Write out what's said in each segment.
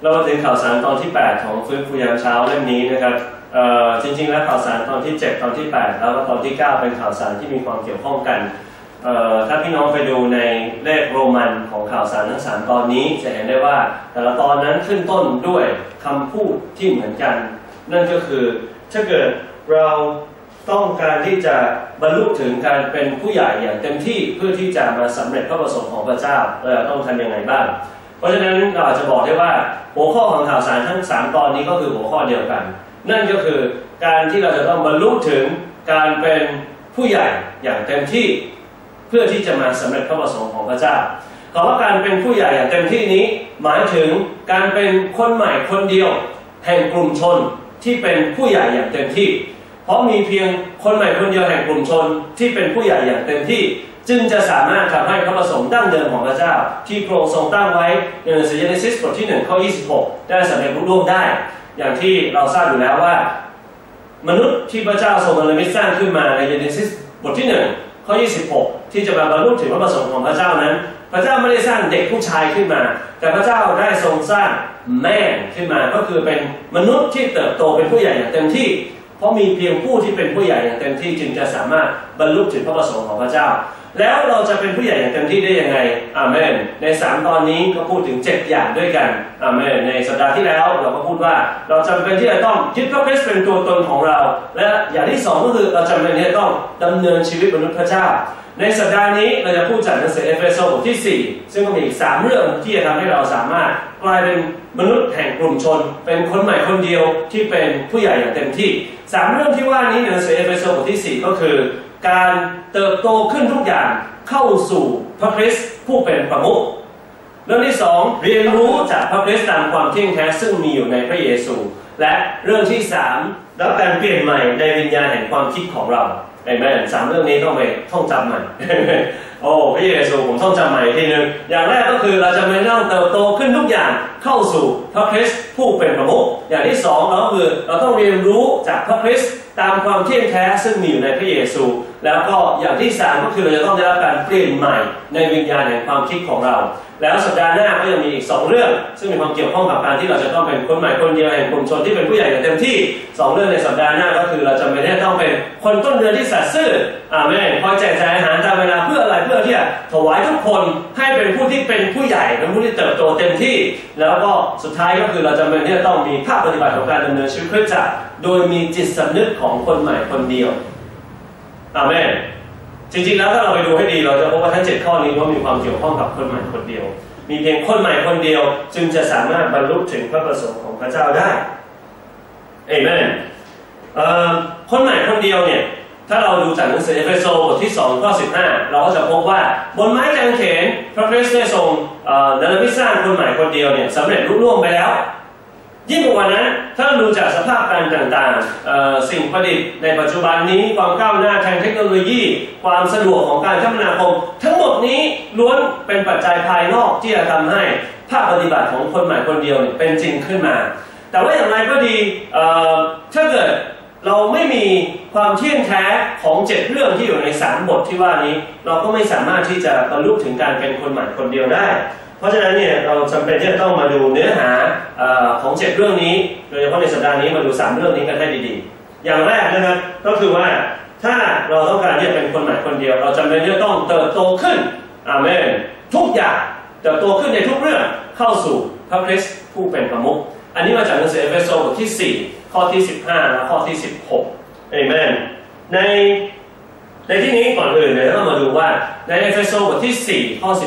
เรามาถึงข่าวสารตอนที่8ของฟื้นฟูยามเช้าเล่มนี้นะครับจริงๆแล้วข่าวสารตอนที่7ตอนที่8แล้วก็ตอนที่9เป็นข่าวสารที่มีความเกี่ยวข้องกันถ้าพี่น้องไปดูในเลขโรมันของข่าวสารทั้ง3ตอนนี้จะเห็นได้ว่าแต่ละตอนนั้นขึ้นต้นด้วยคำพูดที่เหมือนกันนั่นก็คือถ้าเกิดเราต้องการที่จะบรรลุถึงการเป็นผู้ใหญ่อย่างเต็มที่เพื่อที่จะมาสำเร็จพระประสงค์ของพระเจ้าต้องทำยังไงบ้างเพราะฉะนั้นเราอาจจะบอกได้ว่าหัวข้อของข่าวสารทั้ง3ตอนนี้ก็คือหัวข้อเดียวกันนั่นก็คือการที่เราจะต้องบรรลุถึงการเป็นผู้ใหญ่อย่างเต็มที่เพื่อที่จะมาสำเร็จพระประสงค์ของพระเจ้าคำว่าการเป็นผู้ใหญ่อย่างเต็มที่นี้หมายถึงการเป็นคนใหม่คนเดียวแห่งกลุ่มชนที่เป็นผู้ใหญ่อย่างเต็มที่เพราะมีเพียงคนใหม่คนเดียวแห่งกลุ่มชนที่เป็นผู้ใหญ่อย่างเต็มที่จึงจะสามารถทำให้พระประสงค์ดั้งเดิมของพระเจ้าที่พระองค์ทรงตั้งไว้ในหนังสือเยเนซิสบทที่1ข้อ26ได้สำเร็จรุ่งเรืองได้อย่างที่เราทราบอยู่แล้วว่ามนุษย์ที่พระเจ้าทรงเนรมิตสร้างขึ้นมาในเยเนซิสบทที่1ข้อ26ที่จะมาบรรลุถึงพระประสงค์ของพระเจ้านั้นพระเจ้าไม่ได้สร้างเด็กผู้ชายขึ้นมาแต่พระเจ้าได้ทรงสร้างแม่ขึ้นมาก็คือเป็นมนุษย์ที่เติบโตเป็นผู้ใหญ่อย่างเต็มที่เพราะมีเพียงผู้ที่เป็นผู้ใหญ่อย่างเต็มที่จึงจะสามารถบรรลุถึงพระประสงค์ของพระเจ้าแล้วเราจะเป็นผู้ใหญ่อย่างเต็มที่ได้ยังไงอาเมนใน3ตอนนี้ก็พูดถึง7อย่างด้วยกันอาเมนในสัปดาห์ที่แล้วเราก็พูดว่าเราจำเป็นที่จะต้องยึดพระคริสต์เป็นตัวตนของเราและอย่างที่2ก็คือเราจำเป็นที่จะต้องดำเนินชีวิตมนุษย์พระเจ้าในสัปดาห์นี้เราจะพูดจากหนังสือเอเฟโซบทที่4ซึ่งก็มีอีก3เรื่องที่จะทำให้เราสามารถกลายเป็นมนุษย์แห่งกลุ่มชนเป็นคนใหม่คนเดียวที่เป็นผู้ใหญ่อย่างเต็มที่3เรื่องที่ว่านี้ในหนังสือเอเฟโซบทที่4ก็คือการเติบโตขึ้นทุกอย่างเข้าสู่พระคริสต์ผู้เป็นประมุขเรื่องที่2เรียนรู้จากพระคริสต์ตามความเที่ยงแท้ซึ่งมีอยู่ในพระเยซูและเรื่องที่3รับการเปลี่ยนใหม่ในวิญญาณแห่งความคิดของเราเห็นไหม3เรื่องนี้ต้องไปท่องจำใหม่ โอ้พระเยซูผมท่องจำใหม่ทีนึงอย่างแรกก็คือเราจะไม่ต้องเติบโตขึ้นทุกอย่างเข้าสู่พระคริสต์ผู้เป็นประมุขอย่างที่2เราก็คือเราต้องเรียนรู้จากพระคริสต์ตามความเที่ยงแท้ซึ่งมีอยู่ในพระเยซูแล้วก็อย่างที่3ก็คือเราจะต้องได้รับการเปลี่ยนใหม่ในวิญญาณแห่งความคิดของเราแล้วสัปดาห์หน้าก็ยังมีอีก2เรื่องซึ่งมีความเกี่ยวข้องกับการที่เราจะต้องเป็นคนใหม่คนเดียวแห่งกลุ่มชนที่เป็นผู้ใหญ่อย่างเต็มที่2เรื่องในสัปดาห์หน้าก็คือเราจะไม่ได้ต้องเป็นคนต้นเรือนที่สัตย์ซื่ออาเมนคอยแจกจ่ายอาหารตามเวลาเพื่ออะไรเพื่อที่จะถวายทุกคนให้เป็นผู้ที่เป็นผู้ใหญ่เป็นผู้ที่เติบโตเต็มที่แล้วก็สุดท้ายก็คือเราจะไม่ได้ต้องมีภาคปฏิบัติของการดำเนินชีวิตคริสตจักรโดยมีจิตสำนึกของคนใหม่คนเดียวอาเมนจริงๆแล้วถ้าเราไปดูให้ดีเราจะพบว่าทั้ง7ข้อนี้ก็มีความเกี่ยวข้องกับคนใหม่คนเดียวมีเพียงคนใหม่คนเดียวจึงจะสามารถบรรลุถึงพระประสงค์ของพระเจ้าได้เอเมนคนใหม่คนเดียวเนี่ยถ้าเราดูจากหนังสือเอเฟโซบทที่2ข้อ15เราก็จะพบว่าบนไม้กางเขนพระคริสต์ได้ทรงเนรมิตสร้างคนใหม่คนเดียวเนี่ยสำเร็จรุ่ล่วงไปแล้วยิ่งกว่านั้นถ้าเราดูจากสภาพการต่างๆสิ่งประดิษฐ์ในปัจจุบันนี้ความก้าวหน้าทางเทคโนโลยีความสะดวกของการคมนาคมทั้งหมดนี้ล้วนเป็นปัจจัยภายนอกที่จะทำให้ภาคปฏิบัติของคนใหม่คนเดียวเป็นจริงขึ้นมาแต่ว่าอย่างไรก็ดีถ้าเกิดเราไม่มีความเที่ยงแท้ของ7เรื่องที่อยู่ใน3บทที่ว่านี้เราก็ไม่สามารถที่จะบรรลุถึงการเป็นคนใหม่คนเดียวได้เพราะฉะนั้นเนี่ยเราจำเป็นที่จะต้องมาดูเนื้อหาของ7เรื่องนี้โดยเฉพาะในสัปดาห์นี้มาดู3เรื่องนี้กันให้ดีๆอย่างแรกนะครับก็คือว่าถ้าเราต้องการที่จะเป็นคนใหม่คนเดียวเราจำเป็นที่จะต้องเติบโตขึ้นอาเมนทุกอย่างเติบโตขึ้นในทุกเรื่องเข้าสู่พระคริสต์ผู้เป็นประมุขอันนี้มาจากหนังสือเอเฟโซบทที่4ข้อที่15และข้อที่16เอเมนในที่นี้ก่อนอื่นเนี่ยเรามาดูว่าในเอเฟโซบทที่4ข้อ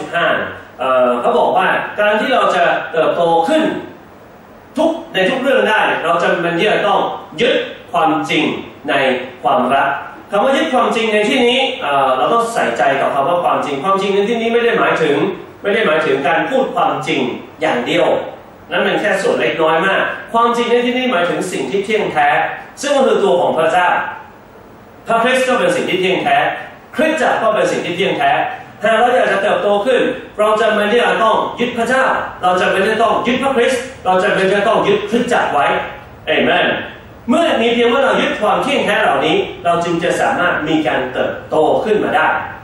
15เขาบอกว่าการที่เราจะเติบโตขึ้นในทุกเรื่องได้เราจำเป็นที่จะต้องยึดความจริงในความรักคำว่ายึดความจริงในที่นี้เราต้องใส่ใจกับคำว่าความจริงในที่นี้ไม่ได้หมายถึงการพูดความจริงอย่างเดียวนั่นเป็นแค่ส่วนเล็กน้อยมากความจริงในที่นี้หมายถึงสิ่งที่เที่ยงแท้ซึ่งก็คือตัวของพระเจ้าพระคริสต์ก็เป็นสิ่งที่เที่ยงแท้คริสตจักรก็เป็นสิ่งที่เที่ยงแท้หากเราอยากจะเติบโตขึ้นเราจำเป็นที่จะต้องยึดพระเจ้าเราจำเป็นที่จะต้องยึดพระคริสต์เราจำเป็นที่จะต้องยึดคริสตจักรไว้เอเมนเมื่อมีเพียงว่าเรายึดความเที่ยงแท้เหล่านี้เราจึงจะสามารถมีการเติบโตขึ้นมาได้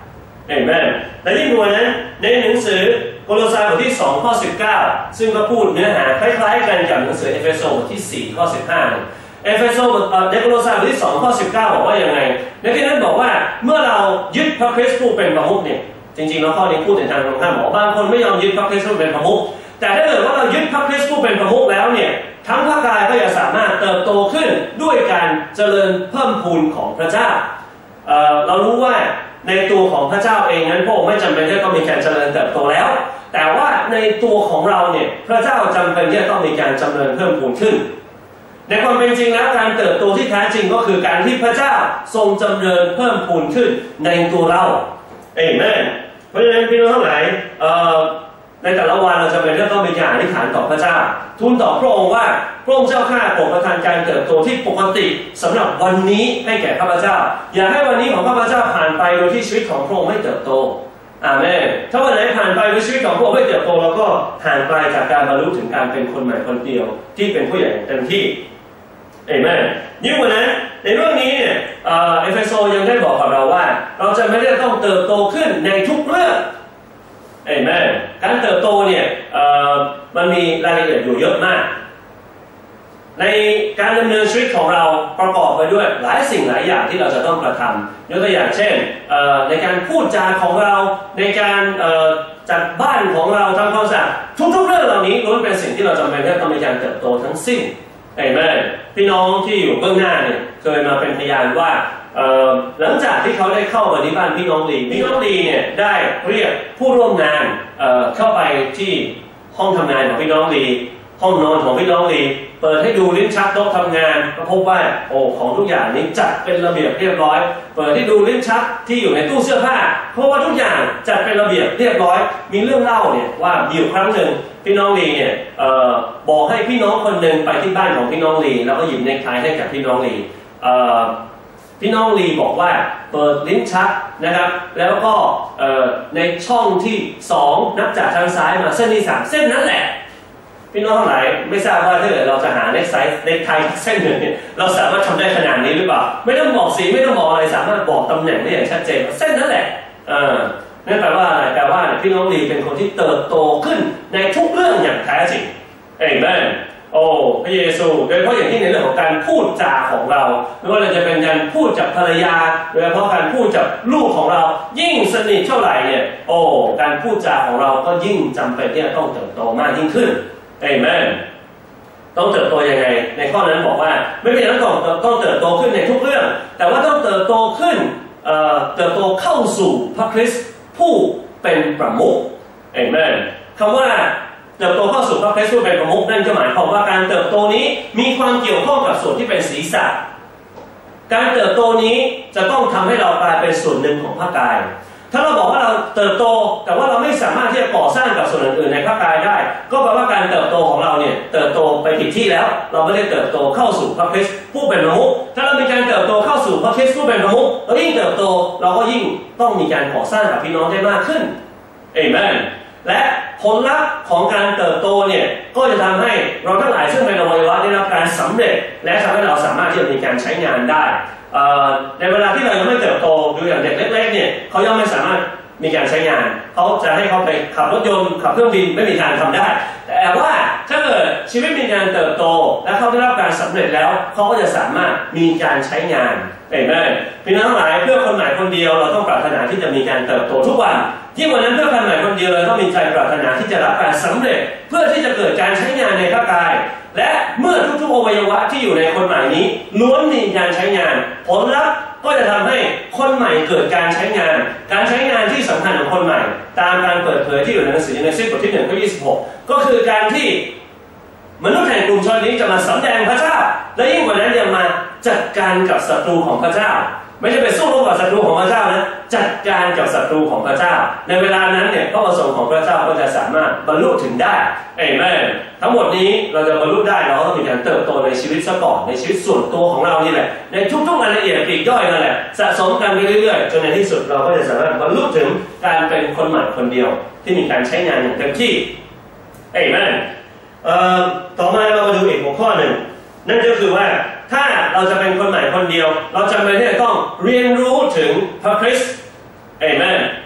เห็นไหมและยิ่งกว่านั้นในหนังสือโคโลสาบทที่2ข้อ19ซึ่งก็พูดเนื้อหาคล้ายๆกันกับหนังสือเอเฟโซบทที่4ข้อ15เอเฟโซในโคโลสาบทที่2ข้อ19บอกว่ายังไงในที่นั้นบอกว่าเมื่อเรายึดพระคริสต์ผู้เป็นประมุขเนี่ยจริงๆแล้วข้อนี้พูดในทางตรงข้ามบอกบางคนไม่ยอมยึดพระคริสต์ผู้เป็นประมุขแต่ถ้าเกิดว่าเรายึดพระคริสต์ผู้เป็นประมุขแล้วเนี่ยทั้งพระกายก็จะสามารถเติบโตขึ้นด้วยการเจริญเพิ่มพูนของพระเจ้าเรารู้ว่าในตัวของพระเจ้าเองนั้นพระองค์ไม่จำเป็นที่ต้องมีการเจริญเติบโตแล้วแต่ว่าในตัวของเราเนี่ยพระเจ้าจำเป็นที่จะต้องมีการเจริญเพิ่มพูนขึ้นในความเป็นจริงแล้วการเติบโตที่แท้จริงก็คือการที่พระเจ้าทรงจำเริญเพิ่มพูนขึ้นในตัวเราเอเมนเพราะฉะนั้นพี่น้องทั้งหลายในแต่ละวันเราจะเป็นเรื่องต้องมีการอธิษฐานต่อพระเจ้าทูลต่อพระองค์ว่าพระองค์เจ้าข้าโปรดประทานการเติบโตที่ปกติสำหรับวันนี้ให้แก่ข้าพเจ้าอย่าให้วันนี้ของข้าพเจ้าผ่านไปโดยที่ชีวิตของพระองค์ไม่เติบโตอาเมนถ้าวันไหนผ่านไปโดยชีวิตของพระองค์ไม่เติบโตเราก็ห่างไกลจากการบรรลุถึงการเป็นคนใหม่คนเดียวที่เป็นผู้ใหญ่เต็มที่เอเมนยิ่งกว่านั้นในเรื่องนี้เนี่ยเอเฟโซยังได้บอกกับเราว่าเราจะไม่ได้ต้องเติบโตขึ้นในทุกเรื่องเอเมนการเติบโตเนี่ยมันมีรายละเอียดอยู่เยอะมากในการดำเนินชีวิตของเราประกอบไปด้วยหลายสิ่งหลายอย่างที่เราจะต้องกระทำยกตัวอย่างเช่นในการพูดจาของเราในการจัดบ้านของเราทำความสะอาดทุกๆเรื่องเหล่านี้ล้วนเป็นสิ่งที่เราจำเป็นที่ต้องมีการเติบโตทั้งสิ้นเห็นไหมพี่น้องที่อยู่เบื้องหน้าเนี่ยเคยมาเป็นพยานว่าหลังจากที่เขาได้เข้ามาที่บ้านพี่น้องลีเนี่ยได้เรียกผู้ร่วมงานเข้าไปที่ห้องทำงานของพี่น้องลีห้องนอนของพี่น้องลีเปิดให้ดูลิ้นชักโต๊ะทำงานก็พบว่าโอ้ของทุกอย่างนี้จัดเป็นระเบียบเรียบร้อยเปิดให้ดูลิ้นชักที่อยู่ในตู้เสื้อผ้าเพราะว่าทุกอย่างจัดเป็นระเบียบเรียบร้อยมีเรื่องเล่าเนี่ยว่ามีอยู่ครั้งหนึ่งพี่น้องลีเนี่ยบอกให้พี่น้องคนหนึ่งไปที่บ้านของพี่น้องลีแล้วก็หยิบเนคไทให้กับพี่น้องลีพี่น้องลีบอกว่าเปิดลิ้นชักนะครับแล้วก็ในช่องที่2นับจากทางซ้ายมาเส้นที่3เส้นนั้นแหละพี่น้องทั้งหลายไม่ทราบว่าถ้าเกิดเราจะหาเนคไทเส้นหนึ่งเนี่ยเราสามารถทำได้ขนาดนี้หรือเปล่าไม่ต้องบอกสีไม่ต้องบอกอะไรสามารถบอกตำแหน่งได้อย่างชัดเจนเส้นนั้นแหละนั่นแปลว่าอะไรแปลว่าพี่น้องลีเป็นคนที่เติบโตขึ้นในทุกเรื่องอย่างแท้จริงเอเมนโอ้พระเยซูโดยเฉพาะอย่างที่ในเรื่องของการพูดจาของเราไม่ว่าจะเป็นการพูดกับภรรยาโดยเฉพาะการพูดกับลูกของเรายิ่งสนิทเท่าไหร่เนี่ยโอ้การพูดจาของเราก็ยิ่งจำเป็นที่จะต้องเติบโตมากยิ่งขึ้นเอเมนต้องเติบโตยังไงในข้อนั้นบอกว่าไม่เพียงแต่ต้องเติบโตขึ้นในทุกเรื่องแต่ว่าต้องเติบโตขึ้นเติบโตเข้าสู่พระคริสต์ผู้เป็นประมุขเอเมนคำว่าเติบโตเข้าสู่พระคริสต์ผู้เป็นประมุขนั่นก็หมายความว่าการเติบโตนี้มีความเกี่ยวข้องกับส่วนที่เป็นศีรษะการเติบโตนี้จะต้องทำให้เรากลายเป็นส่วนหนึ่งของพระกายถ้าเราบอกว่าเราเติบโตแต่ว่าเราไม่สามารถที่จะก่อสร้างกับส่วนอื่นๆในพระกายได้ก็แปลว่าการเติบโตของเราเนี่ยเติบโตไปผิดที่แล้วเราไม่ได้เติบโตเข้าสู่พระคริสต์ผู้เป็นประมุขถ้าเรามีการเติบโตเข้าสู่พระคริสต์ผู้เป็นประมุขเรายิ่งเติบโตเราก็ยิ่งต้องมีการก่อสร้างกับพี่น้องได้มากขึ้นเอเมนและผลลัพธ์ของการเติบโตเนี่ยก็จะทำให้เราทั้งหลายซึ่งเป็นอวัยวะได้รับการสำเร็จและทำให้เราสามารถที่จะมีการใช้งานได้ในเวลาที่เรายังไม่เติบโตดูอย่างเด็กเล็กๆเนี่ยเขายังไม่สามารถมีการใช้งานเขาจะให้เขาไปขับรถยนต์ขับเครื่องบินไม่มีทางทำได้แต่ว่าถ้าเกิดชีวิตมีการเติบโตและเขาได้รับการสำเร็จแล้วเขาก็จะสามารถมีการใช้งานเห็นไหมพี่น้องทั้งหลายเพื่อคนใหม่คนเดียวเราต้องปรารถนาที่จะมีการเติบโตทุกวันยิ่งกว่านั้นเพื่อคนใหม่คนเดียวเราต้องมีใจปรารถนาที่จะรับการสำเร็จเพื่อที่จะเกิดการใช้งานในพระกายและเมื่อทุกๆอวัยวะที่อยู่ในคนใหม่นี้ล้วนมีการใช้งานผลลัพธ์ก็จะทำให้คนใหม่เกิดการใช้งานที่สำคัญของคนใหม่ตามการเปิดเผยที่อยู่ในหนังสือในบทที่1ข้อ26ก็คือการที่มนุษย์แห่งกลุ่มชนนี้จะมาสำแดงพระเจ้าและยิ่งกว่านั้นยังมาจัดการกับศัตรูของพระเจ้าไม่ใช่ไปสู้รบกับศัตรูของพระเจ้านะจัดการกับศัตรูของพระเจ้าในเวลานั้นเนี่ยพระประสงค์ของพระเจ้าก็จะสามารถบรรลุถึงได้เอเมนทั้งหมดนี้เราจะบรรลุได้เราต้องมีการเติบโตในชีวิตซะก่อนในชีวิตส่วนตัวของเรานี่แหละในทุกๆรายละเอียดปลีกย่อยนั่นแหละสะสมกันไปเรื่อยๆจนในที่สุดเราก็จะสามารถบรรลุถึงการเป็นคนใหม่คนเดียวที่มีการใช้งานอย่างเต็มที่เอเมนต่อมาเรามาดูอีกหัวข้อหนึ่งนั่นก็คือว่าถ้าเราจะเป็นคนใหม่คนเดียวเราจำเป็นที่จะต้องเรียนรู้ถึงพระคริสต์เอเมน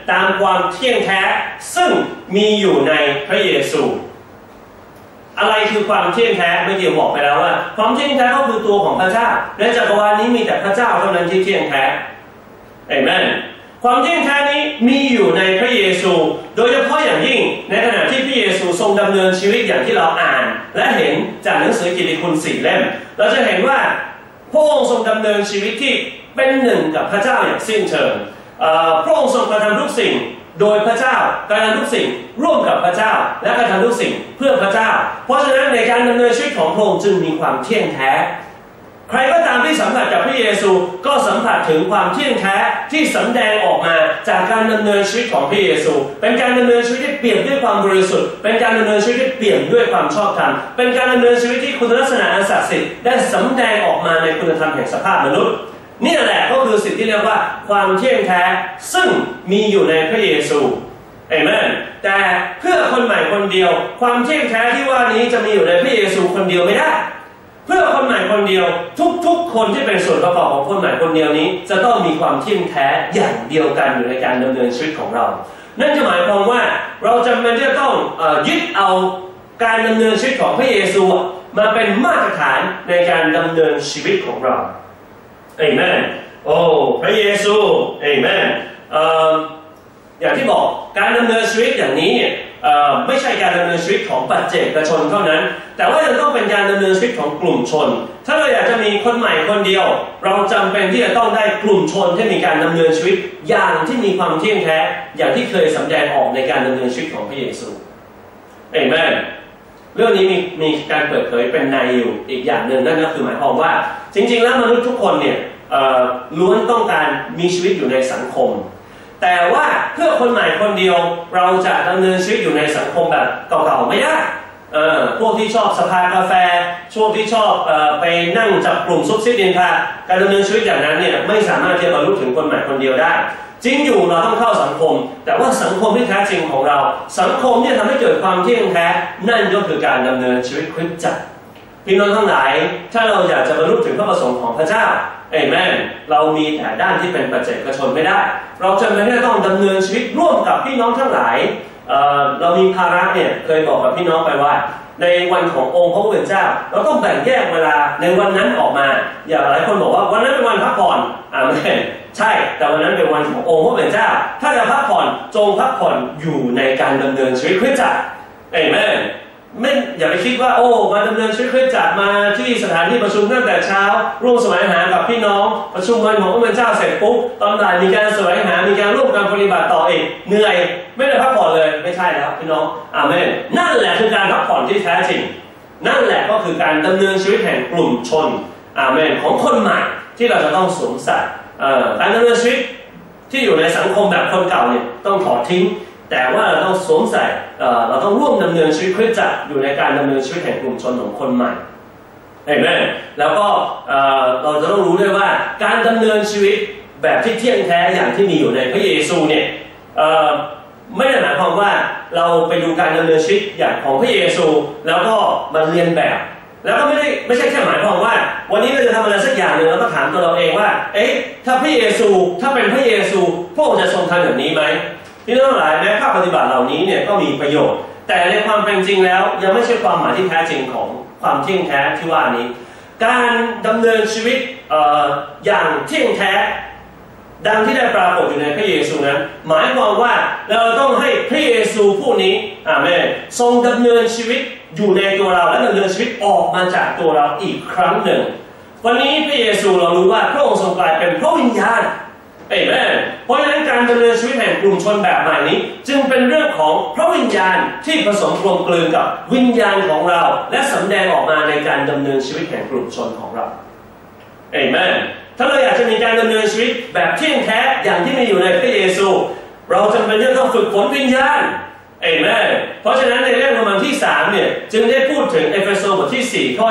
ตามความเที่ยงแท้ซึ่งมีอยู่ในพระเยซูอะไรคือความเที่ยงแท้เมื่อกี้บอกไปแล้วว่าความเที่ยงแท้ก็คือตัวของพระเจ้าในจักรวาลนี้มีแต่พระเจ้าเท่านั้นที่เที่ยงแท้เอเมนความเที่ยงแท้นี้มีอยู่ในพระเยซูโดยเฉพาะอย่างยิ่งในขณะที่พระเยซูทรงดำเนินชีวิตอย่างที่เราอ่านและเห็นจากหนังสือกิตติคุณ4 เล่มเราจะเห็นว่าพระองค์ทรงดำเนินชีวิตที่เป็นหนึ่งกับพระเจ้าอย่างสิ้นเชิงพระองค์ทรงกระทำทุกสิ่งโดยพระเจ้ากระทำทุกสิ่งร่วมกับพระเจ้าและกระทำทุกสิ่งเพื่อพระเจ้าเพราะฉะนั้นในการดำเนินชีวิตของพระองค์จึงมีความเที่ยงแท้ใครก็ตามที่สัมผัสกับพระเยซูก็สัมผัสถึงความเที่ยงแท้ที่สำแดงออกมาจากการดำเนินชีวิตของพระเยซูเป็นการดำเนินชีวิตที่เปี่ยมด้วยความบริสุทธิ์เป็นการดำเนินชีวิตที่เปี่ยมด้วยความชอบธรรมเป็นการดำเนินชีวิตที่คุณลักษณะอันศักดิ์สิทธิ์ได้สำแดงออกมาในคุณธรรมแห่งสภาพมนุษย์นี่แหละก็คือสิ่งที่เรียกว่าความเที่ยงแท้ซึ่งมีอยู่ในพระเยซูเอเมนแต่เพื่อคนใหม่คนเดียวความเที่ยงแท้ที่ว่านี้จะมีอยู่ในพระเยซูคนเดียวไม่ได้เพื่อคนใหม่คนเดียวทุกคนที่เป็นส่วนประกอบของคนใหม่คนเดียวนี้จะต้องมีความเที่ยงแท้อย่างเดียวกันอยู่ในการดำเนินชีวิตของเรานั่นจะหมายความว่าเราจำเป็นที่จะต้องยึดเอาการดำเนินชีวิตของพระเยซูมาเป็นมาตรฐานในการดำเนินชีวิตของเราเอเมนโอ้พระเยซูเอเมนอย่างที่บอกการดำเนินชีวิตอย่างนี้เนี่ยไม่ใช่การดำเนินชีวิตของปัจเจกชนเท่านั้นแต่ว่ายังต้องเป็นการดำเนินชีวิตของกลุ่มชนถ้าเราอยากจะมีคนใหม่คนเดียวเราจำเป็นที่จะต้องได้กลุ่มชนที่มีการดำเนินชีวิตอย่างที่มีความเที่ยงแท้อย่างที่เคยสำแดงออกในการดำเนินชีวิตของพระเยซูเอเมนเรื่องนี้มีการเปิดเผยเป็นในอยู่อีกอย่างหนึ่งนั่นก็คือหมายความว่าจริงๆแล้วมนุษย์ทุกคนเนี่ยล้วนต้องการมีชีวิตอยู่ในสังคมแต่ว่าเพื่อคนใหม่คนเดียวเราจะดำเนินชีวิตอยู่ในสังคมแบบเก่าๆไม่ได้พวกที่ชอบสภากาแฟช่วงที่ชอบไปนั่งจับกลุ่มซุบซิบนินทาการดำเนินชีวิตอย่างนั้นเนี่ยไม่สามารถที่จะบรรลุถึงคนใหม่คนเดียวได้จริงอยู่เราต้องเข้าสังคมแต่ว่าสังคมที่แท้จริงของเราสังคมที่ทำให้เกิดความเที่ยงแท้นั่นก็คือการดำเนินชีวิตคริสตจักรพี่น้องทั้งหลายถ้าเราอยากจะบรรลุถึงพระประสงค์ของพระเจ้าเอเมนเรามีแต่ด้านที่เป็นปัจเจกชนไม่ได้เราจำเป็นที่จะต้องดำเนินชีวิตร่วมกับพี่น้องทั้งหลายเรามีภาระเนี่ยเคยบอกกับพี่น้องไปว่าในวันขององค์พระผู้เป็นเจ้าเราต้องแบ่งแยกเวลาในวันนั้นออกมาอย่างหลายคนบอกว่าวันนั้นเป็นวันพักผ่อนไม่ใช่แต่วันนั้นเป็นวันขององค์พระผู้เป็นเจ้าถ้าจะพักผ่อนจงพักผ่อนอยู่ในการดำเนินชีวิตคริสตจักรเอเมนไม่อย่าไปคิดว่าโอ้มาดำเนินชีวิตคริสตจักรมาที่สถานที่ประชุมตั้งแต่เช้าร่วมแสวงหากับพี่น้องประชุมวันของพระผู้เป็นเจ้าเสร็จปุ๊บตอนบ่ายมีการแสวงหามีการร่วมกันปฏิบัติต่ออีกเหนื่อยไม่ได้พักผ่อนเลยไม่ใช่แล้วพี่น้องอาเมนนั่นแหละคือการพักผ่อนที่แท้จริงนั่นแหละก็คือการดำเนินชีวิตแห่งกลุ่มชนอาเมนของคนใหม่ที่เราจะต้องสวมใส่การดำเนินชีวิตที่อยู่ในสังคมแบบคนเก่าเนี่ยต้องถอดทิ้งแต่ว่าเราต้องสวมใส่เราต้องร่วมดำเนินชีวิตคริสตจักรอยู่ในการดำเนินชีวิตแห่งกลุ่มชนของคนใหม่เห็นไหมแล้วก็เราจะต้องรู้ด้วยว่าการดำเนินชีวิตแบบที่เที่ยงแท้อย่างที่มีอยู่ในพระเยซูเนี่ยไม่ได้หมายความว่าเราไปดูการดำเนินชีวิตอย่างของพระเยซูแล้วก็มาเรียนแบบแล้วก็ไม่ใช่แค่หมายความว่าวันนี้เราจะทำอะไรสักอย่างหนึ่งแล้วก็ถามตัวเราเองว่าถ้าพระเยซูถ้าเป็นพระเยซูพระองค์จะทรงทำแบบนี้ไหมที่ทั้งหลายแม้ภาคปฏิบัติเหล่านี้เนี่ยก็มีประโยชน์แต่ในความเป็นจริงแล้วยังไม่ใช่ความหมายที่แท้จริงของความเที่ยงแท้ที่ว่านี้การดำเนินชีวิตอย่างเที่ยงแท้ดังที่ได้ปรากฏอยู่ในพระเยซูนั้นหมายความว่าเราต้องให้พระเยซูผู้นี้อาเมนทรงดำเนินชีวิตอยู่ในตัวเราและดำเนินชีวิตออกมาจากตัวเราอีกครั้งหนึ่งวันนี้พระเยซูเรารู้ว่าพระองค์ทรงกลายเป็นพระวิญญาณเอเมนเพราะฉะนั้นการดำเนินชีวิตแห่งกลุ่มชนแบบใหม่นี้จึงเป็นเรื่องของพระวิญญาณที่ผสมกลมกลืนกับวิญญาณของเราและสำแดงออกมาในการดำเนินชีวิตแห่งกลุ่มชนของเราเอเมนถ้าเราอยากจะมีการดำเนินชีวิตแบบเที่ยงแท้อย่างที่มีอยู่ในพระเยซูเราจำเป็นที่ต้องฝึกฝนวิญญาณเอเมนเพราะฉะนั้นในเรื่องโรมันที่3เนี่ยจึงได้พูดถึงเอเฟโซบทที่4ข้อ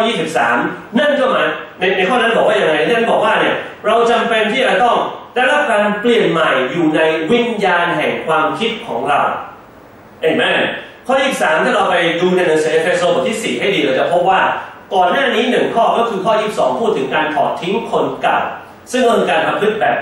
23นั่นก็หมายในข้อนั้นบอกว่าอย่างไรนั่นบอกว่าเนี่ยเราจำเป็นที่จะต้องได้รับการเปลี่ยนใหม่อยู่ในวิญญาณแห่งความคิดของเราเอเมนข้อ23ถ้าเราไปดูในหนังสือเอเฟโซบทที่4ให้ดีเราจะพบว่าก่อนหน้านี้1ข้อก็คือข้อ22พูดถึงการถอดทิ้งคนเก่าซึ่งเป็นการประพฤติแบบ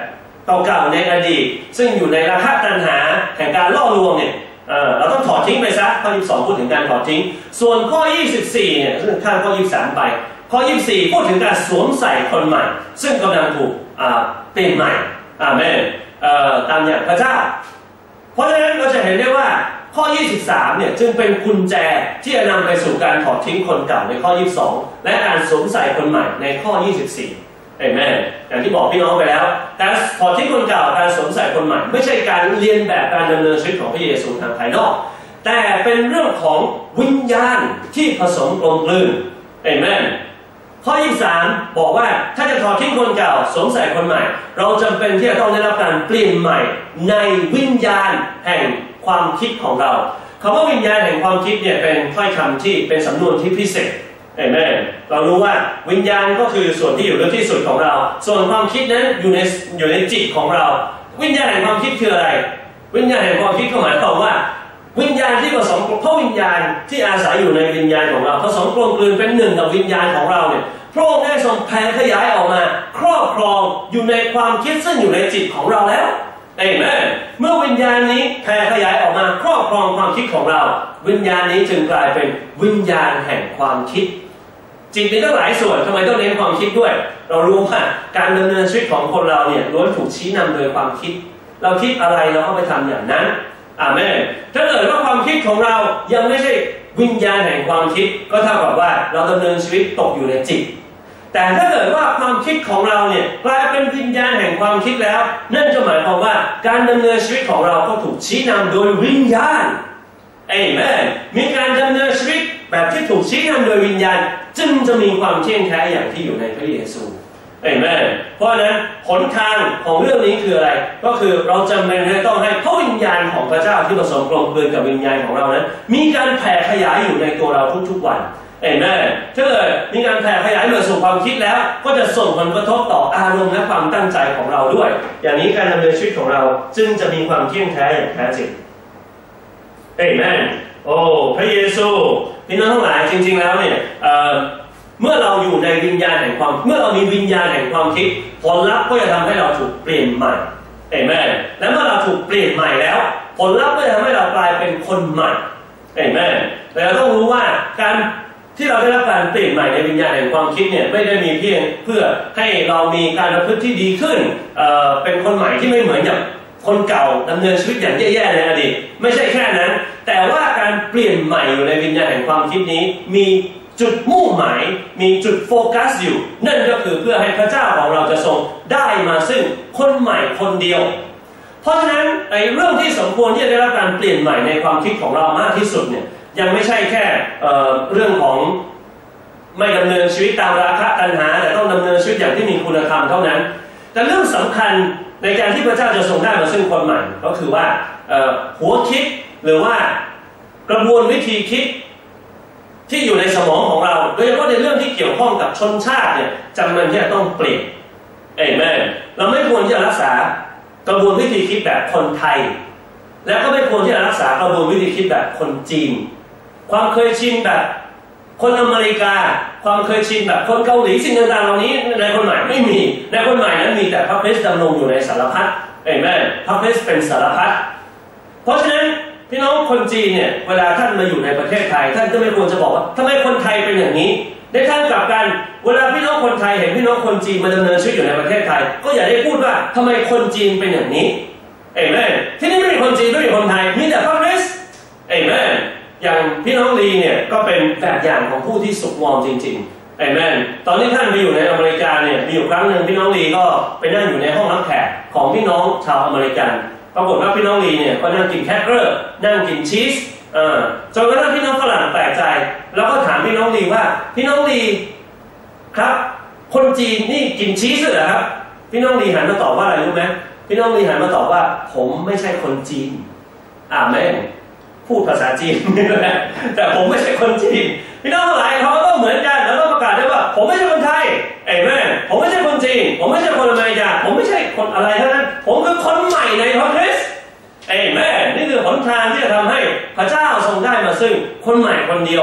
เก่าๆในอดีตซึ่งอยู่ในราคะตัณหาแห่งการล่อลวงเนี่ยเราต้องถอดทิ้งไปซะข้อ22พูดถึงการถอดทิ้งส่วนข้อ24เนี่ยซึ่งข้ามข้อ23ไปข้อ24พูดถึงการสวมใส่คนใหม่ซึ่งกำลังถูกเปลี่ยนใหม่อาเมนตามอย่างพระเจ้าเพราะฉะนั้นเราจะเห็นได้ว่าข้อ23เนี่ยจึงเป็นกุญแจที่จะนำไปสู่การถอดทิ้งคนเก่าในข้อ22และการสวมใส่คนใหม่ในข้อ24เอเมนอย่างที่บอกพี่น้องไปแล้วการถอดทิ้งคนเก่าการสวมใส่คนใหม่ไม่ใช่การเรียนแบบการดำเนินชีวิตของพระเยซูทางภายนอกแต่เป็นเรื่องของวิญญาณที่ผสมกลมกลืนเอเมนข้อ23บอกว่าถ้าจะถอดทิ้งคนเก่าสวมใส่คนใหม่เราจำเป็นที่จะต้องได้รับการเปลี่ยนใหม่ในวิญญาณแห่งความคิดของเราคำว่าวิญญาณแห่งความคิดเนี่ยเป็นถ้อยคำที่เป็นสำนวนที่พิเศษเห็นไหมเรารู้ว่าวิญญาณก็คือส่วนที่อยู่ลึกที่สุดของเราส่วนความคิดนั้นอยู่ในจิตของเราวิญญาณแห่งความคิดคืออะไรวิญญาณแห่งความคิดก็หมายความว่าวิญญาณที่ผสมพระวิญญาณที่อาศัยอยู่ในวิญญาณของเราผสมกลมกลืนเป็นหนึ่งกับวิญญาณของเราเนี่ยพระองค์ได้ทรงแผ่ขยายออกมาครอบครองอยู่ในความคิดซึ่งอยู่ในจิตของเราแล้วเอเมนเมื่อวิญญาณนี้แผ่ขยายออกมาครอบครองความคิดของเราวิญญาณนี้จึงกลายเป็นวิญญาณแห่งความคิดจิตมีตั้งหลายส่วนทำไมต้องเน้นความคิดด้วยเรารู้ว่าการดำเนินชีวิตของคนเราเนี่ยล้วนถูกชี้นำโดยความคิดเราคิดอะไรเราก็ไปทำอย่างนั้นอาเมนถ้าเกิดว่าความคิดของเรายังไม่ใช่วิญญาณแห่งความคิดก็เท่ากับว่าเราดำเนินชีวิตตกอยู่ในจิตแต่ถ้าเกิดว่าความคิดของเราเนี่ยกลายเป็นวิญญาณแห่งความคิดแล้วนั่นจะหมายความว่าการดำเนินชีวิตของเราก็ถูกชี้นำโดยวิญญาณเอเมนมีการดำเนินชีวิตแบบที่ถูกชี้นำโดยวิญญาณจึงจะมีความเที่ยงแท้อย่างที่อยู่ในพระเยซูเอเมนเพราะฉะนั้นหนทางของเรื่องนี้คืออะไรก็คือเราจำเป็นที่ต้องให้พระวิญญาณของพระเจ้าที่ผสมกลมกลืนกับวิญญาณของเรานั้นมีการแผ่ขยายอยู่ในตัวเราทุกๆวันเอเมนถ้าเกิดมีการแผ่ขยายมาสู่ความคิดแล้วก็จะส่งผลกระทบต่ออารมณ์และความตั้งใจของเราด้วยอย่างนี้การดำเนินชีวิตของเราจึงจะมีความเที่ยงแท้อย่างแท้จริงเอเมนโอ้พระเยซูพี่น้องทั้งหลายจริงๆแล้วเนี่ยเมื่อเราอยู่ในวิญญาณแห่งความเมื่อเรามีวิญญาณแห่งความคิดผลลัพธ์ก็จะทำให้เราถูกเปลี่ยนใหม่เอเมนและเมื่อเราถูกเปลี่ยนใหม่แล้วผลลัพธ์ก็จะทำให้เรากลายเป็นคนใหม่เอเมนแต่เราต้องรู้ว่าการที่เราได้รับการเปลี่ยนใหม่ในวิญญาณแห่งความคิดเนี่ยไม่ได้มีเพียงเพื่อให้เรามีการประพฤติที่ดีขึ้นเป็นคนใหม่ที่ไม่เหมือนกับคนเก่าดำเนินชีวิตอย่างแย่ๆในอดีตไม่ใช่แค่นั้นแต่ว่าการเปลี่ยนใหม่อยู่ในวิญญาณแห่งความคิดนี้มีจุดมุ่งหมายมีจุดโฟกัสอยู่นั่นก็คือเพื่อให้พระเจ้าของเราจะทรงได้มาซึ่งคนใหม่คนเดียวเพราะฉะนั้นไอ้เรื่องที่สมควรที่จะได้รับการเปลี่ยนใหม่ในความคิดของเรามากที่สุดเนี่ยยังไม่ใช่แค่เรื่องของไม่ดำเนินชีวิตตามราคะตัณหาแต่ต้องดำเนินชีวิตอย่างที่มีคุณธรรมเท่านั้นแต่เรื่องสำคัญในการที่พระเจ้าจะทรงได้มาซึ่งคนใหม่ก็คือว่าหัวคิดหรือว่ากระบวนวิธีคิดที่อยู่ในสมองของเราโดยเฉพาะในเรื่องที่เกี่ยวข้องกับชนชาติเนี่ยจำเป็นที่จะต้องเปลี่ยนเอเมนเราไม่ควรที่จะรักษากระบวนวิธีคิดแบบคนไทยและก็ไม่ควรที่จะรักษากระบวนวิธีคิดแบบคนจีนความเคยชินแบบคนอเมริกาความเคยชินแบบคนเกาหลีสิ่งต่างๆเหล่านี้ในคนใหม่ไม่มีในคนใหม่นั้นมีแต่พระคริสต์ดำรงอยู่ในสารพัดเอเมนพระคริสต์เป็นสารพัดเพราะฉะนั้นพี่น้องคนจีนเนี่ยเวลาท่านมาอยู่ในประเทศไทยท่านก็ไม่ควรจะบอกว่าทำไมคนไทยเป็นอย่างนี้ในทางกลับกันเวลาพี่น้องคนไทยเห็นพี่น้องคนจีนมาดำเนินชีวิตอยู่ในประเทศไทยก็อย่าได้พูดว่าทำไมคนจีนเป็นอย่างนี้เอเมนที่นี่ไม่มีคนจีนไม่มีคนไทยมีแต่พระคริสต์เอเมนอย่างพี่น้องลีเนี่ยก็เป็นแบบอย่างของผู้ที่สุขงอมจริงๆเอเมนตอนที่ท่านไปอยู่ในอเมริกาเนี่ยมีอยู่ครั้งหนึ่งพี่น้องลีก็ไปนั่งอยู่ในห้องรับแขกของพี่น้องชาวอเมริกันปรากฏว่าพี่น้องลีเนี่ยก็นั่งกินแครกเกอร์นั่งกินชีสจนกระทั่งพี่น้องฝรั่งแปลกใจแล้วก็ถามพี่น้องลีว่าพี่น้องลีครับคนจีนนี่กินชีสเหรอครับพี่น้องลีหันมาตอบว่าอะไรรู้ไหมพี่น้องลีหันมาตอบว่าผมไม่ใช่คนจีนอาเมนพูดภาษาจีนนี่แหละแต่ผมไม่ใช่คนจีนพี่น้องหลายเขาก็เหมือนกันแล้วก็ประกาศได้ว่าผมไม่ใช่คนไทยเอเมนผมไม่ใช่คนจีนผมไม่ใช่คนอเมริกาผมไม่ใช่คนอะไรทั้งนั้นผมคือคนใหม่ในพระคริสต์เอเมนนี่คือหนทางที่จะทำให้พระเจ้าทรงได้มาซึ่งคนใหม่คนเดียว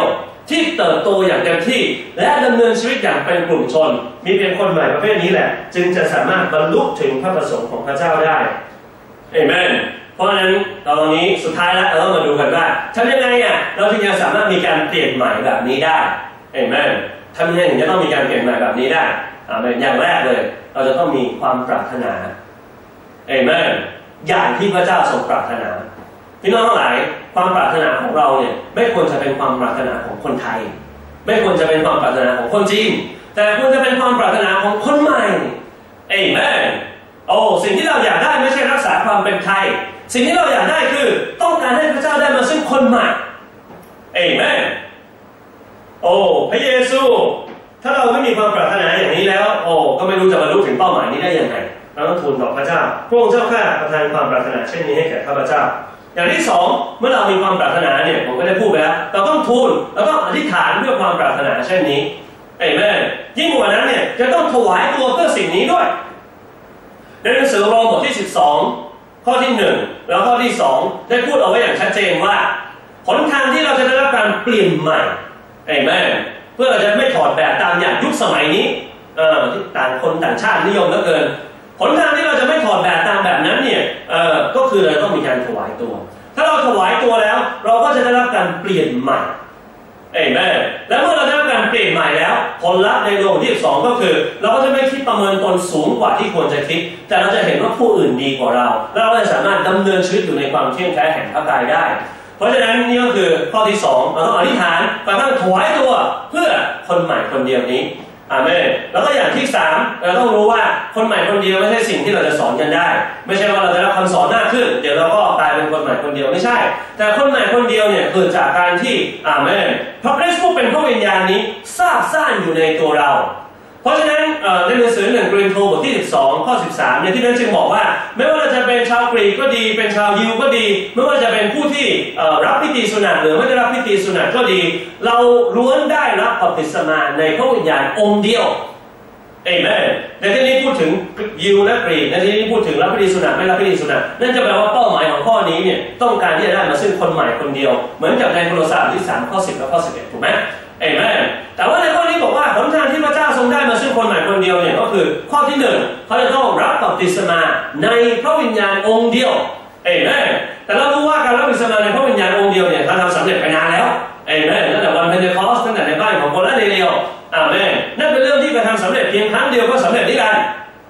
ที่เติบโตอย่างเต็มที่และดำเนินชีวิตอย่างเป็นกลุ่มชนมีเพียงคนใหม่ประเภทนี้แหละจึงจะสามารถบรรลุถึงพระประสงค์ของพระเจ้าได้เอเมนเพราะฉะนั้นตอนนี้สุดท้ายแล้วเรามาดูกันว่าทำยังไงเราถึงจะสามารถมีการเปลี่ยนใหม่แบบนี้ได้เอเมนทำยังไงถึงจะต้องมีการเปลี่ยนใหม่แบบนี้ได้อย่างแรกเลยเราจะต้องมีความปรารถนาเอเมนอย่างที่พระเจ้าทรงปรารถนาพี่น้องทั้งหลายความปรารถนาของเราเนี่ยไม่ควรจะเป็นความปรารถนาของคนไทยไม่ควรจะเป็นความปรารถนาของคนจีนแต่ควรจะเป็นความปรารถนาของคนใหม่เอเมนสิ่งที่เราอยากได้ไม่ใช่รักษาความเป็นไทยสิ่งที่เราอยากได้คือต้องการให้พระเจ้าได้มาซึ่งคนใหม่เอเมนพระเยซูถ้าเราไม่มีความปรารถนาอย่างนี้แล้วก็ไม่รู้จะบรรลุถึงเป้าหมายนี้ได้ยังไงเราต้องทูลต่อพระเจ้าพระองค์เจ้าข้าประทานความปรารถนาเช่นนี้ให้แก่ข้าพเจ้าอย่างที่สองเมื่อเรามีความปรารถนาเนี่ยผมก็ได้พูดไปแล้วเราต้องทูลเราต้องอธิษฐานเพื่อความปรารถนาเช่นนี้เอเมนยิ่งกว่านั้นเนี่ยจะต้องถวายตัวเพื่อสิ่งนี้ด้วยในหนังสือโรมบทที่12ข้อที่1แล้วข้อที่2ได้พูดเอาไว้อย่างชัดเจนว่าหนทางที่เราจะได้รับการเปลี่ยนใหม่เอเมนเพื่อเราจะไม่ถอดแบบตามอย่างยุคสมัยนี้ที่ต่างคนต่างชาตินิยมเหลือเกินหนทางที่เราจะไม่ถอดแบบตามแบบนั้นเนี่ยก็คือเราต้องมีการถวายตัวถ้าเราถวายตัวแล้วเราก็จะได้รับการเปลี่ยนใหม่เอเมนแล้วเมื่อเราได้รับการเปลี่ยนใหม่แล้วผลลัพธ์ในโลกที่2ก็คือเราก็จะไม่คิดประเมินตนสูงกว่าที่ควรจะคิดแต่เราจะเห็นว่าผู้อื่นดีกว่าเราแล้วเราจะสามารถดำเนินชีวิตอยู่ในความเที่ยงแท้แห่งพระกายได้เพราะฉะนั้นนี่ก็คือข้อที่2เราต้องอธิษฐานกระทั่งถวายตัวเพื่อคนใหม่คนเดียวนี้อาเมนแล้วก็อย่างที่3เราต้องรู้ว่าคนใหม่คนเดียวไม่ใช่สิ่งที่เราจะสอนกันได้ไม่ใช่ว่าเราจะรับคำสอนมากขึ้นเดี๋ยวเราก็กลายเป็นคนใหม่คนเดียวไม่ใช่แต่คนใหม่คนเดียวเนี่ยเกิดจากการที่อาเมนพระคริสต์ผู้เป็นพระวิญญาณนี้ซาบซ่านอยู่ในตัวเราเพราะฉะนั้นในหนังสือ1 โครินธ์บทที่12ข้อ13เนี่ยที่นั้นจึงบอกว่าไม่ว่าจะเป็นชาวกรีกก็ดีเป็นชาวยิวก็ดีไม่ว่าจะเป็นผู้ที่รับพิธีสุนัตหรือไม่ได้รับพิธีสุนัตก็ดีเราล้วนได้รับบัพติศมาในพระวิญญาณองค์เดียวเอเมนในที่นี้พูดถึงยิวและกรีกในที่นี้พูดถึงรับพิธีสุนัตไม่รับพิธีสุนัตนั่นจะแปลว่าเป้าหมายของข้อนี้เนี่ยต้องการที่จะได้มาซึ่งคนใหม่คนเดียวเหมือนกับในโคโลสาที่3ข้อ10และข้อ11ถูกไหมเอเมนแต่ว่าในข้อนี้บอกว่าหนทางที่พระเจ้าทรงได้มาซึ่งคนใหม่คนเดียวเนี่ยก็คือข้อที่1เขาจะต้องรับบัพติศมาในพระวิญญาณองค์เดียวเอเมนแต่เรารู้ว่าการรับบัพติศมาในพระวิญญาณองค์เดียวเนี่ยเขาทำสำเร็จไปนานแล้วเอเมนตั้งแต่วันเพนเทคอสตั้งแต่ในบ้านของโคลัสเนเลียอาเมนนั่นเป็นเรื่องที่กระทำสำเร็จเพียงครั้งเดียวก็สำเร็จด้วยกัน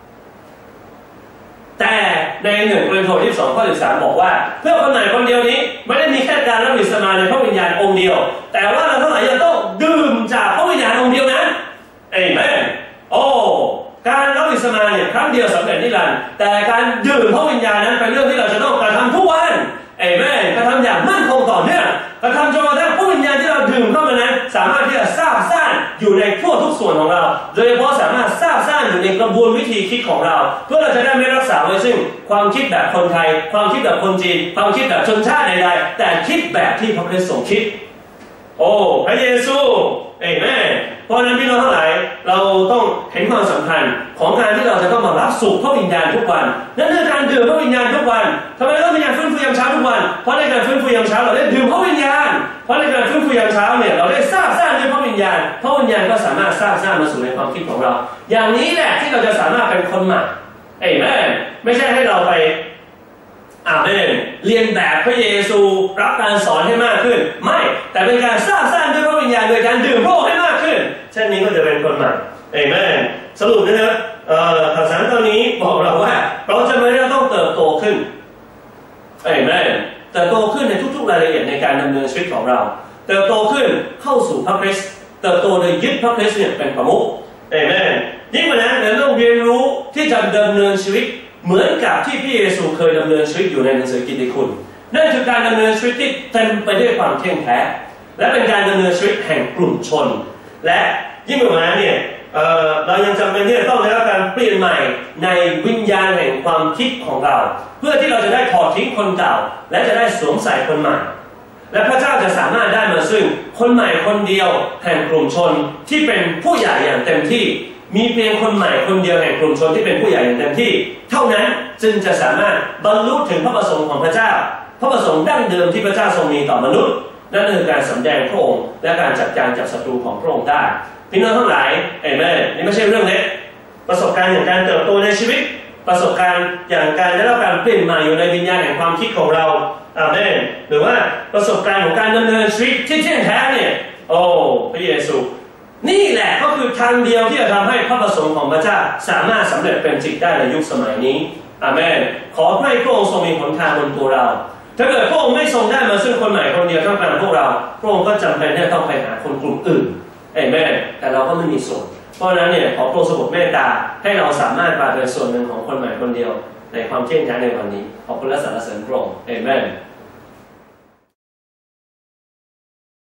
แต่ใน1 โครินธ์บทที่2ข้อ13บอกว่าเพื่อคนใหม่คนเดียวนี้ไม่ได้มีแค่การรับบัพติศมาในพระวิญญาณองค์เดียวแต่ว่าเราทั้งหลายยังต้องดื่มจากพระวิญญาณองค์เดียวนั้นเอเมนการรับบัพติศมาเนี่ยครั้งเดียวสำเร็จนิรันดร์แต่การดื่มพระวิญญาณนั้นเป็นเรื่องที่เราจะต้องกระทำทุกวันเอเมนกระทำอย่างมั่นคงต่อเนื่องกระทำจนกระทั่งพระวิญญาณที่เราดื่มเข้ามานั้นสามารถที่จะซาบซ่านอยู่ในทั่วทุกส่วนของเราโดยเฉพาะสามารถซาบซ่านอยู่ในกระบวนวิธีคิดของเราเพื่อเราจะได้ไม่รักษาไว้ซึ่งความคิดแบบคนไทยความคิดแบบคนจีนความคิดแบบชนชาติใดๆแต่คิดแบบที่พระคริสต์ทรงคิดพระเยซูเอเมนเพราะนั้นพี่น้องทั้งหลายเราต้องเห็นความสำคัญของการที่เราจะต้องมารับสูบพระวิญญาณทุกวันนั่นคือการดื่มพระวิญญาณทุกวันทำไมเราต้องมีการฟื้นฟูยามเช้าทุกวันเพราะในการฟื้นฟูยามเช้าเราได้ดื่มพระวิญญาณเพราะในการฟื้นฟูยามเช้าเนี่ยเราได้ซาบซ่านด้วยพระวิญญาณพระวิญญาณก็สามารถซาบซ่านมาสู่ในความคิดของเราอย่างนี้แหละที่เราจะสามารถเป็นคนใหม่เอเมนไม่ใช่ให้เราไปเรียนแบบพระเยซูรับการสอนให้มากขึ้นไม่แต่เป็นการสร้างด้วยพระวิญญาณโดยการดื่มพระองค์ให้มากขึ้นเช่นนี้ก็จะเป็นคนใหม่เอเมนสรุปนะครับข่าวสารตอนนี้บอกเราว่าเราจะไม่ได้ต้องเติบโตขึ้นเอเมนเติบโตขึ้นในทุกๆรายละเอียดในการดำเนินชีวิตของเราเติบโตขึ้นเข้าสู่พระคริสต์เติบโตโดยยึดพระคริสต์เป็นประมุขเอเมนยิ่งกว่านั้นเราต้องเรียนรู้ที่จะดำเนินชีวิตเหมือนกับที่พระเยซูเคยดำเนินชีวิตอยู่ในหนังสือกิตติคุณนั่นคือการดำเนินชีวิตที่เต็มไปด้วยความเที่ยงแท้และเป็นการดำเนินชีวิตแห่งกลุ่มชนและยิ่งกว่านั้นเนี่ยเรายังจำเป็นที่จะต้องได้รับการเปลี่ยนใหม่ในวิญญาณแห่งความคิดของเราเพื่อที่เราจะได้ถอดทิ้งคนเก่าและจะได้สวมใส่คนใหม่และพระเจ้าจะสามารถได้มาซึ่งคนใหม่คนเดียวแห่งกลุ่มชนที่เป็นผู้ใหญ่อย่างเต็มที่มีเพียงคนใหม่คนเดียวแห่งกลุ่มชนที่เป็นผู้ใหญ่อย่างเต็มที่เท่านั้นจึงจะสามารถบรรลุถึงพระประสงค์ของพระเจ้าพระประสงค์ดั้งเดิมที่พระเจ้าทรงมีต่อมนุษย์นั่นคือการสำแดงพระองค์และการจัดการกับศัตรูของพระองค์ได้พี่น้องทั้งหลายเอเมนนี่ไม่ใช่เรื่องเล็กประสบการณ์อย่างการเติบโตในชีวิตประสบการณ์อย่างการได้รับการเปลี่ยนใหม่อยู่ในวิญญาณแห่งความคิดของเราอาเมนหรือว่าประสบการณ์ของการดำเนินชีวิตที่เที่ยงแท้เนี่ยโอ้พระเยซูนี่แหละก็คือทางเดียวที่จะทำให้พระประสงค์ของพระเจ้าสามารถสำเร็จเป็นจริงได้ในยุคสมัยนี้อาเมนขอให้พระองค์ทรงมีหนทางบนตัวเราถ้าเกิดพระองค์ไม่ทรงได้มาซึ่งคนใหม่คนเดียวท่ามกลางพวกเราพระองค์ก็จำเป็นที่จะต้องไปหาคนกลุ่มอื่นเอเมนแต่เราก็ไม่มีส่วนเพราะฉะนั้นเนี่ยขอพระองค์ทรงโปรดเมตตาให้เราสามารถมาเป็นส่วนหนึ่งของคนใหม่คนเดียวในความเที่ยงแท้ในวันนี้ขอบคุณและสรรเสริญพระองค์เอเมน